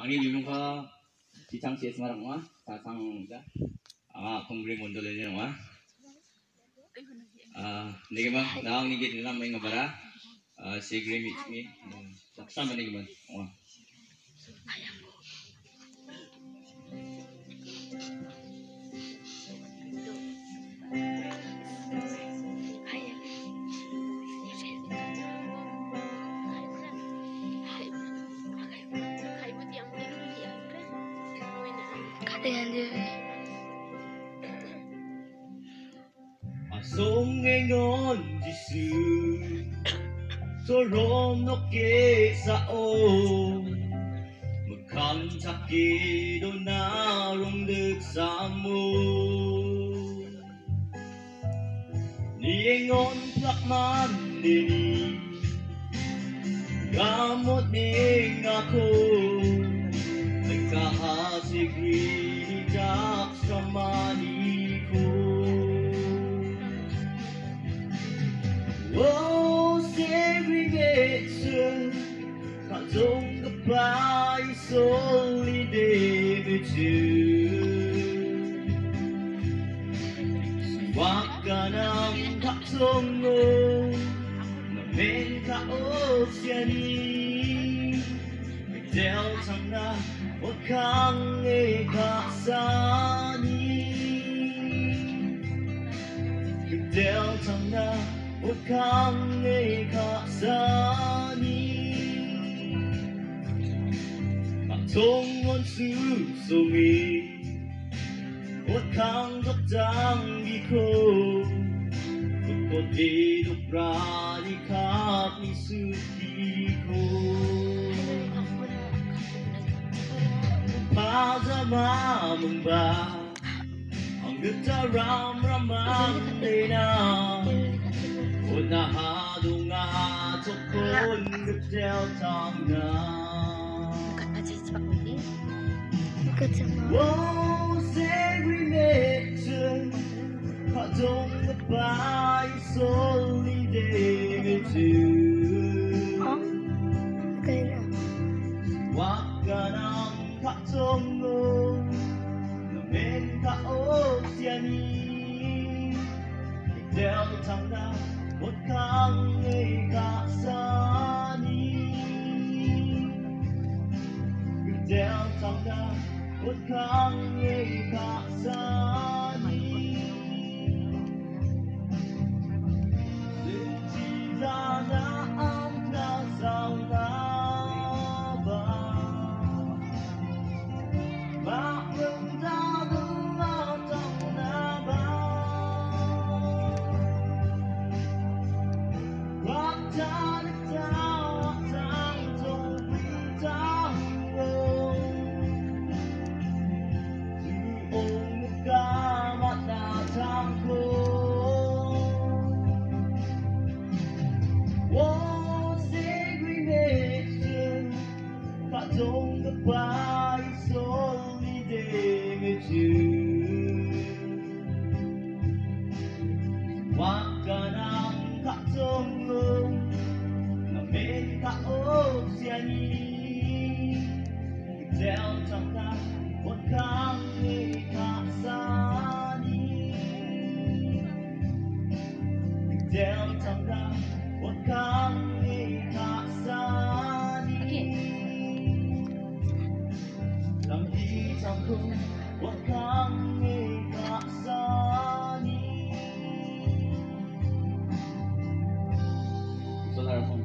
Angin 유명하 지창 CS 말한 거야? 자상자 kung mundo lang yun hindi ba naang nigit nila may ngabara si Grim it's me sama ni man Asong ngon Jisu Sorom no ke sao Makang takido na rong được sa mo Ni ngon plakman ni Gamot ning ako Nagkahasigri ni Jack sa mani ko Oh, segregation Katong kapay solidarity Suwak ka ng katong mo Namin ka o siya ni Del tang na huwag kang ikasani Del tang na huwag kang ikasani Patungon susumi Huwag kang kaptanggi ko Bukod dito prani kap ni suki ko Pasama mong ba Ang gitaram ramang na Unahado nga tukon Gudel tang na Oh, segregation Katong kapay solidarity Wag ka ng katong mo Namin ka o siya ni Gudel tang na Huwag kang ikasani Gudel tang na Huwag kang ikasani Sintila na ang nasang laba Maramdado matang na ba Don't goodbye, it's only day with you. Wag ka ng katulong Namin ka o siya ni Gudel tang na huwag kang ikasani Gudel tang na huwag kang ikasani Lambitan ko, huwag kang ikasani. So,